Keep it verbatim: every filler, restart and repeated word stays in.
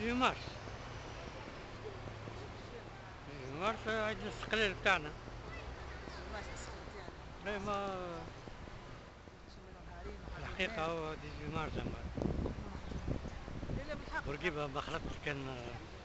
ثمانية مارس. ثمانية مارس عيد الاستقلال بتاعنا. لا ما الحقيقة هو ثمانية مارس، أما بورقيبة ما خلطت كان